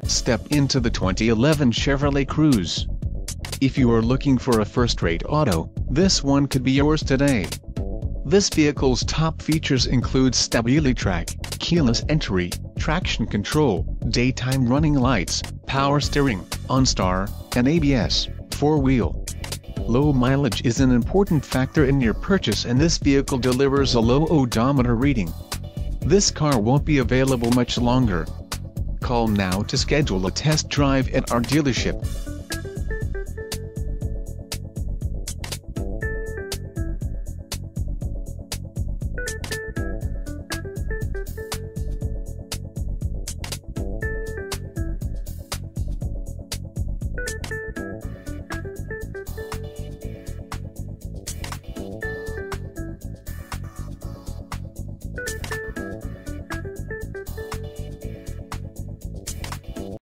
Step into the 2011 Chevrolet Cruze. If you are looking for a first-rate auto, this one could be yours today. This vehicle's top features include StabiliTrak, keyless entry, traction control, daytime running lights, power steering, OnStar, and ABS, 4-wheel. Low mileage is an important factor in your purchase, and this vehicle delivers a low odometer reading. This car won't be available much longer. Call now to schedule a test drive at our dealership.